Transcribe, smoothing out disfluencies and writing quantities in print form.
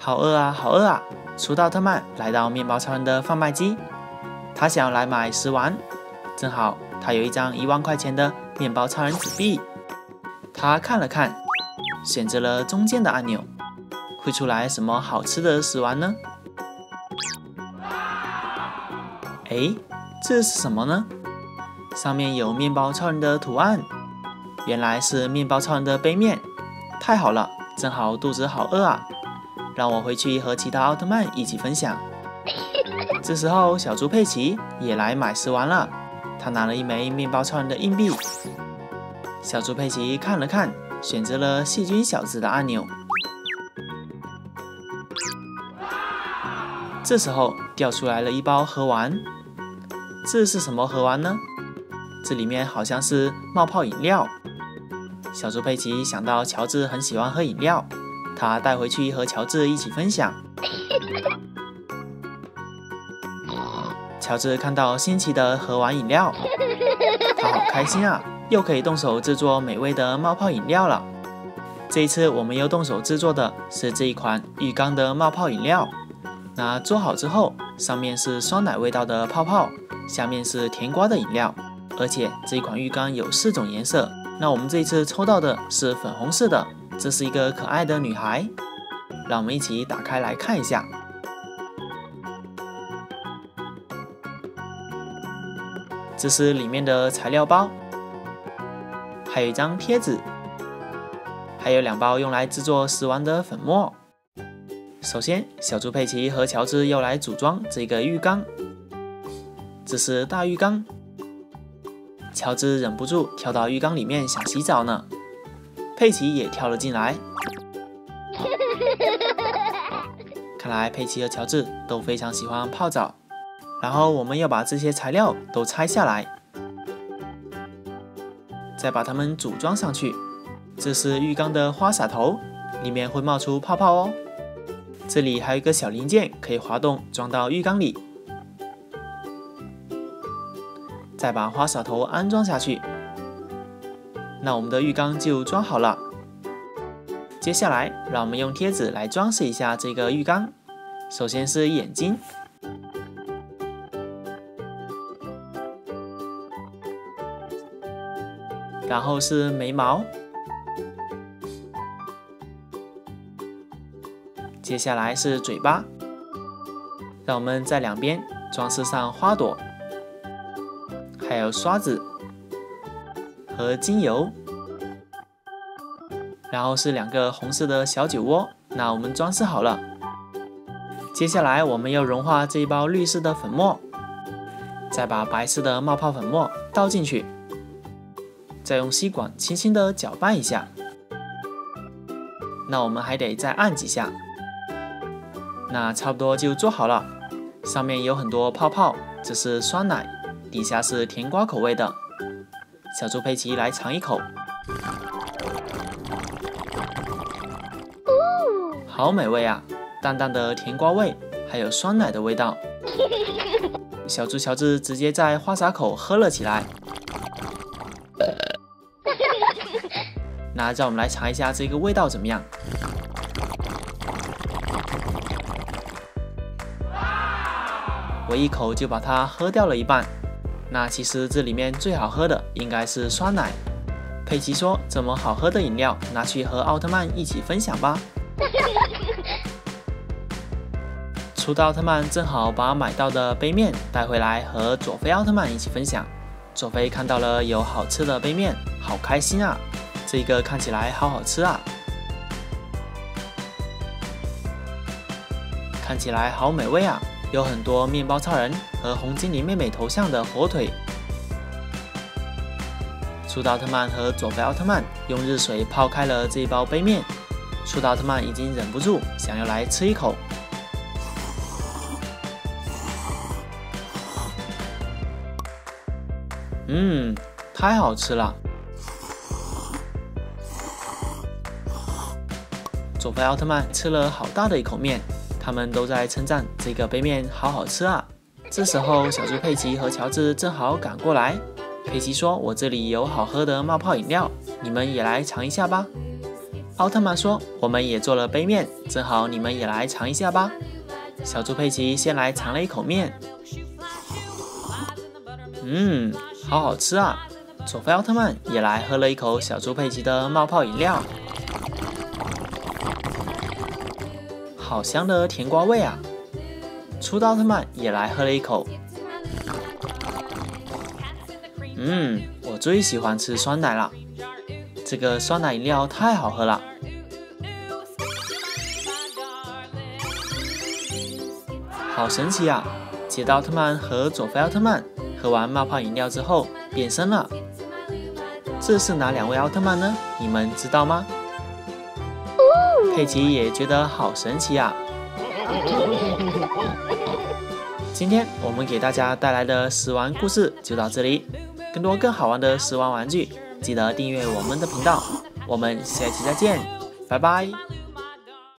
好饿啊，好饿啊！初到特曼来到面包超人的贩卖机，他想要来买食玩，正好他有一张1万块钱的面包超人纸币。他看了看，选择了中间的按钮，会出来什么好吃的食玩呢？哎，这是什么呢？上面有面包超人的图案，原来是面包超人的杯面。太好了，正好肚子好饿啊！让我回去和其他奥特曼一起分享。这时候，小猪佩奇也来买食玩了。他拿了一枚面包超人的硬币。小猪佩奇看了看，选择了细菌小子的按钮。这时候掉出来了一包盒丸。这是什么盒丸呢？这里面好像是冒泡饮料。小猪佩奇想到乔治很喜欢喝饮料，他带回去和乔治一起分享。乔治看到新奇的盒丸饮料，他好开心啊，又可以动手制作美味的冒泡饮料了。这一次我们又动手制作的是这一款浴缸的冒泡饮料。那做好之后，上面是酸奶味道的泡泡，下面是甜瓜的饮料，而且这一款浴缸有4种颜色。那我们这一次抽到的是粉红色的，这是一个可爱的女孩。让我们一起打开来看一下。这是里面的材料包，还有一张贴纸，还有2包用来制作食玩的粉末。首先，小猪佩奇和乔治要来组装这个浴缸。这是大浴缸。乔治忍不住跳到浴缸里面想洗澡呢，佩奇也跳了进来。看来佩奇和乔治都非常喜欢泡澡。然后我们要把这些材料都拆下来，再把它们组装上去。这是浴缸的花洒头，里面会冒出泡泡哦。这里还有一个小零件可以滑动装到浴缸里。再把花洒头安装下去，那我们的浴缸就装好了。接下来，让我们用贴纸来装饰一下这个浴缸。首先是眼睛，然后是眉毛，接下来是嘴巴。让我们在2边装饰上花朵，还有刷子和精油，然后是2个红色的小酒窝。那我们装饰好了。接下来我们要融化这一包绿色的粉末，再把白色的冒泡粉末倒进去，再用吸管轻轻的搅拌一下。那我们还得再按几下。那差不多就做好了。上面有很多泡泡，这是酸奶，底下是甜瓜口味的。小猪佩奇来尝一口，好美味啊！淡淡的甜瓜味，还有酸奶的味道。小猪乔治直接在花洒口喝了起来。那让我们来尝一下这个味道怎么样？我一口就把它喝掉了一半。那其实这里面最好喝的应该是酸奶。佩奇说：“这么好喝的饮料，拿去和奥特曼一起分享吧。”初代奥特曼正好把买到的杯面带回来和佐菲奥特曼一起分享。佐菲看到了有好吃的杯面，好开心啊！这个看起来好好吃啊，看起来好美味啊！有很多面包超人和红精灵妹妹头像的火腿。初代奥特曼和佐菲奥特曼用热水泡开了这一包杯面，初代奥特曼已经忍不住想要来吃一口。太好吃了！佐菲奥特曼吃了好大的一口面，他们都在称赞这个杯面好好吃啊。这时候，小猪佩奇和乔治正好赶过来。佩奇说：“我这里有好喝的冒泡饮料，你们也来尝一下吧。” 奥特曼说：“我们也做了杯面，正好你们也来尝一下吧。”小猪佩奇先来尝了一口面，好好吃啊！佐菲奥特曼也来喝了一口小猪佩奇的冒泡饮料，好香的甜瓜味啊！初代奥特曼也来喝了一口，我最喜欢吃酸奶了，这个酸奶饮料太好喝了。好神奇啊！捷达奥特曼和佐菲奥特曼喝完冒泡饮料之后变身了，这是哪两位奥特曼呢？你们知道吗？佩奇也觉得好神奇啊！今天我们给大家带来的食玩故事就到这里，更多更好玩的食玩玩具，记得订阅我们的频道。我们下期再见，拜拜。